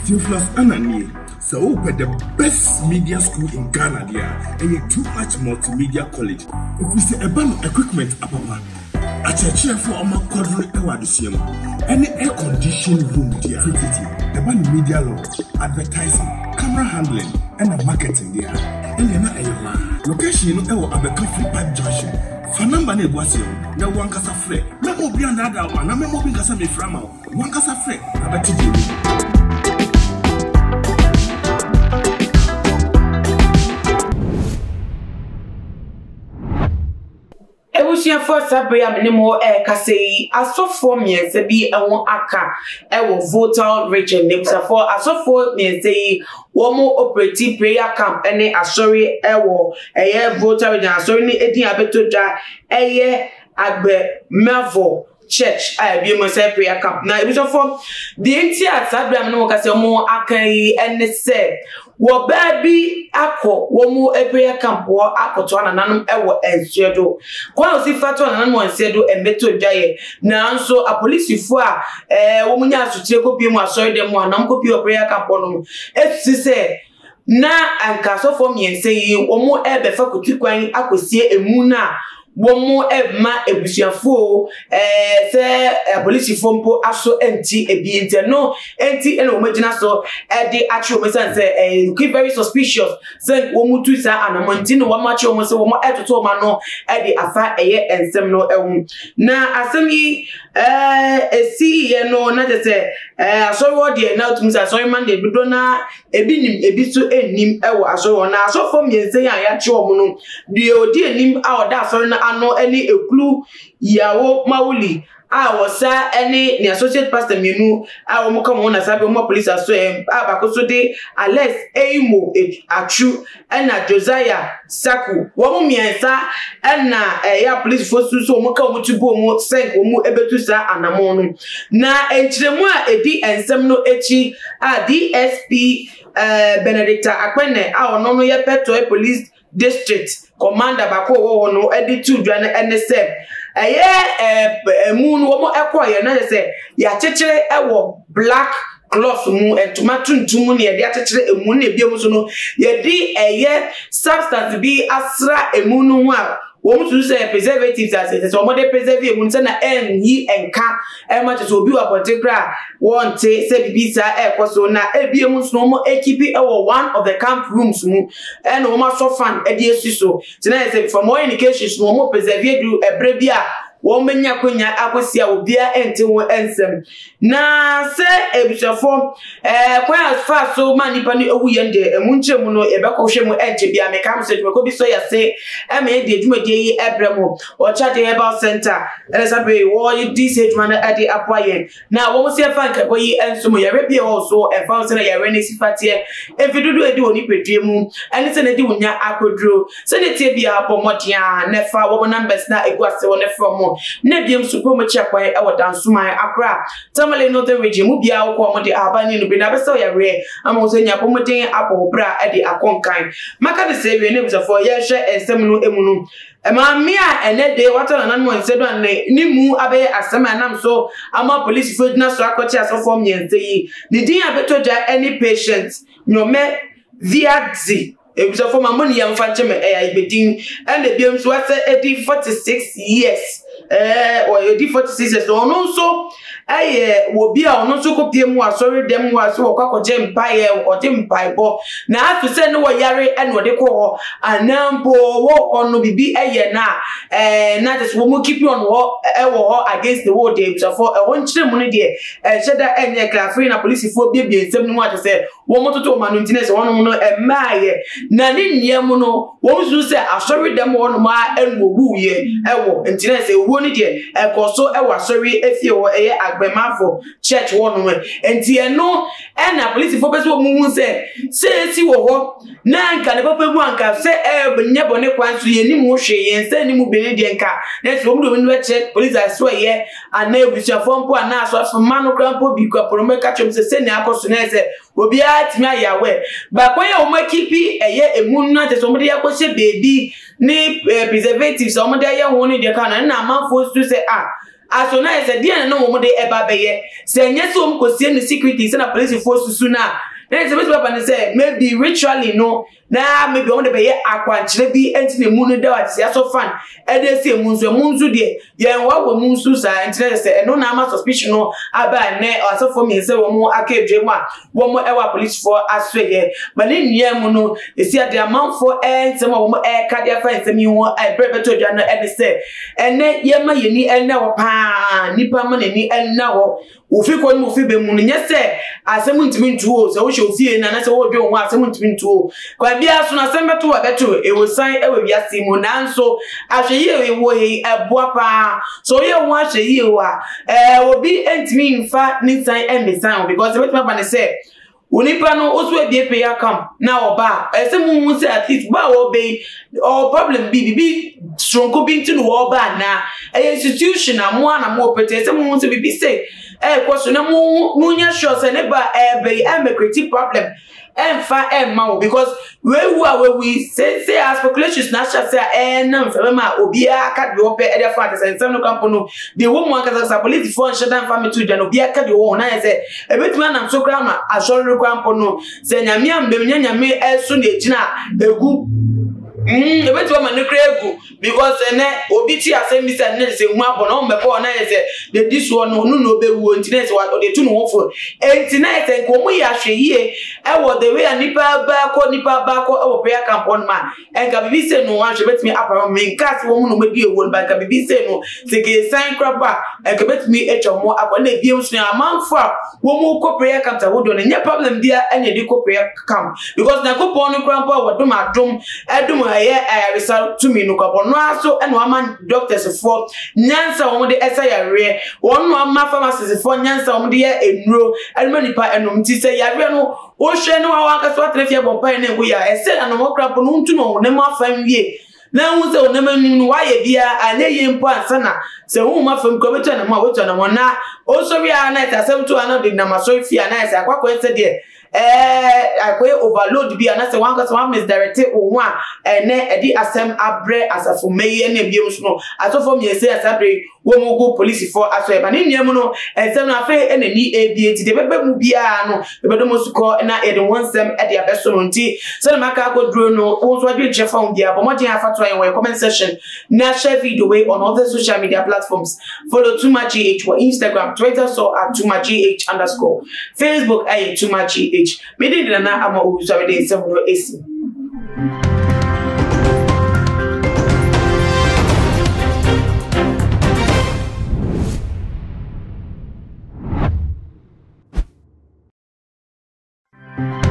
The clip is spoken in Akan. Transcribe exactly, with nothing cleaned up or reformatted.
Theophilus Anani, so open the best media school in Ghana there, and a too much multimedia college. If we say a band of equipment, apapa, a chair for a quadruple ewadisium, any air conditioned room there, the band media law, advertising, camera handling, and a marketing there. And then a location you know at the coffee pipe junction. Fanamba ne boasio, na wankasa frɛ. Na obi andada wa, na me obi kasa me frama. Wankasa frɛ, abati di. Ebusia for Sabria minimo e kasei asofo miense bi ewon aka ewo voter region nebusa for asofo miense wo mo operative prayer camp ene asori ewo eye voter region asori ni edin abetodwa eye agbe Melvo church I be mo say prayer camp na ebusa for the entire Sabria minimo kasei mo aka yi ene se wo baby akọ wo mu prayer camp wo akoto ananam ewo ensuedo kwa osifato ananam ensuedo embeto dwaye na nso apolisifo a eh wo munya asotire kopie mu asori dem anam kopie prayer camp no esi se na ankaso fo miense yi wo mu ebefa kotikwan akosie emu na womo ema ebusuafo eh se apolisifo mpo aso enti ebi enti no enti ena omagina so e de achi omesan se eh look very suspicious say womu tu sa anamonti no wamachi omo se womo etoto ma no e de afa eye ensem no ewu na asem yi eh esi ye no na de se eh asori wo de na otum se asori man de bido na ebi nim ebi so enim ewo asori wo na asofo miense ya ya chi omo no de odi enim a oda asori na ano any eklu yawo mawuli a wosa any the associate pastor menu a wo mo come on asabe mo police aso em abakoso de Alex Eimo Achu na Josiah Saku wo mo miensa na eya police force so mo ka mo tubo mo senk wo mo ebetu sa anamon no na enchiremu a edi ensem no echi a D S P uh, Benedicta Akpene a ono no ye Petro police district commander bako wo no editu dwane N S F eye eh mu no mo ekoye na se ya chechire ewo black cloth mu entuma tuntum ne ye de chechire emu na ebiem so no ye di eye substance bi asra emu no ho a wo mu say preservatives as so mo de preserve emu se na en yi enka e ma che so obi wa particular want say bibisa e koso na ebiem so no mo ekipi e wo one of the camp rooms mu e no mo so fan e de esiso tina say for more indications no mo preserve du ebre bia wo menya konya akosia obia ente wo ensem na se ebisafo eh kwa as far so manipa ni ewu yende emunche mu no ebekwohwe mu enche bia me kam se ko bi so ya se e me de dwumade yi ebremo o cha de herbal center ele sabe wo yi dis edwuma na ade apoyen na wo se fa nka ko yi enso ya rebia wo so e fa se na ya rene sifate e fidudu edi oni pedue mu ene se na di wonya akodro se ne tie bia abomodia ne fa wo numbers na eguase wo ne from Nebiem Supomacha kwa ewa dansuma akra tamale northern region mu bia wo ko mo de abani no bi na besa ya re amonso nya pomodin apo bra e de akonkan maka de se we ne busafo ye hwe ensem no emu no ema me a ene de wato na nanu ensedo an ni mu abe asem anam so ama police fo dina so akochi asofo miense yi ni din abetodwa any patient no me viadzi ebusafo mamoni ya mfa cheme e ya ibedin and the biem so ase edi forty-six years eh or edi forty-six years so no so eh wo bia ono so kopie mu asori dem wa so kwakoje mpaye oje mpaibo na afi se ne wo yare ene ode ko ho anampo wo ono bibi eye na eh na just wo mo keep on ho e wo ho against the world dey so for e won chire mu ne de eh sheda enye clafree na police fo biebie nsem no wa se wo mo toto ma no ntine se wono no e maaye na ne niem no wo musu se asori dem wono ma enwogu ye ewo ntine se wo ni de e koso e wa asori efie wo eye agbemafo church wono enti eno e na police fo beso mu mu se se si wo ho na nka ne papa mu anka se e nye bone kwansu ye ni mu hwe ye se ni mu bene de nka na se wo mu do mu check police aso ye ana ebusia fompo ana aso aso manu krampo bi kwa promo ka chom se se ni akoso na se obi atimi ayawe ba koye o makipi eye emu na te so mo de yakose baby ni preservatives o mo de ye ho ni de kana na amanfo su se ah aso na ese dia na wo mo de eba beye se nye so mo kosie no security se na police force susu na na se papa ne say maybe ritually no na maybe on de beye akwankyere bi enti ne mu no da wati aso fan e de se mu nso mu nso de ye wa wo mu nso sa enti na se e no na ama suspicion no aba ne aso for me se wo mo akadwe mu a wo mo e wa police for aso ye ma ne nua mu no e si ade amount for enti mo wo mo e ka de fa enti mi wo e brebe to dwa no e de se ene ye ma ye ni ene wo pa nipa ma ne ni ene wo ofi ko mu ofi be mu nye se asemu ntimi ntuo se wo hwe ofie na na se wo dwe wo asemu ntimi ntuo kwa bia so na sembeto wa beto e wo san e we wiase mu nanso ahwe ye we wo he eboa pa so ye wo ahwe ye wa eh obi ntimi mfa ni san e mesan because beto papa ne se unipa no oso e die pay account na oba ese mu mu se at least ba wo be or problem bi bi stronko bi nti no oba na e institution na mo na mo pete ese mu se bi say eh kwaso na mu munya sure se ne ba eh be e make create problem emfa emma because we who are we say say as speculations na sha say eh na mfa ma obi aka de ope e de fa de say no campo no the woman aka say police for shedan family to jano obi aka de wo na say e betima na so kra ma asori campo no say nyame am be nyame e so na ejina egu Mm, ebe to ma ne kregu because ene obi ti asem bi say ne say hu abon o mbepo na ye say the this one no no be wu ntinese wa de tu no fo ntinese nko mu ya hweye e wo the way anipa ba ko nipa ba ko e wo prayer camp on ma enka bibi say no wan hwe betimi apara me nkas wo mu no medi ewo ba enka bibi say no se ke sign crapa enka betimi e chomo akwa na biem so amanfo a wo mu ko prayer camp ta wo do ne problem dia enye di ko prayer camp because na ko pon no crapa wo do ma dom edum yeah, result to me no kwabo no aso e no ama doctors for nyansa wo de esa yare won no ama pharmacists for nyansa wo de ya enuro elma nipa enom ti se yare no wo hwe no wa aka so atrefia bompa ne go ya ese na no krapo no ntu no ne ma fam wie na hu se onam anim no wa ye bia anye ye mpo ansa na se hu ma fam ko beto na ma weto na mo na o so bia na ta sem to ana de na ma so fia na ese akwakọ ese de eh akwe overload bi ana se wan ka so wan misdirect ohun a ene edi asem abre asafo meye na biem so no asofo mi ese asabre wo mo go police for aso e ba ne nua mu no ensem na afa enani abet de bebe mu bia no bebe do mo suko na e de wonsem e de abeso no nti so na maka go dro no wo so adwe che phone bia bo mo den afa to ayen comment section na share video way on other social media platforms follow TooMuchGH for Instagram Twitter so at TooMuchGH underscore Facebook ay TooMuchGH me did na ama o so we dey seven no esi Thank you.